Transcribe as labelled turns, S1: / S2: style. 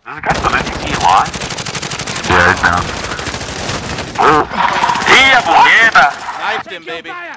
S1: There's a guy still in DC alive?
S2: Yeah, he's down.
S1: Ih, a bonita!
S3: Knifed him, baby.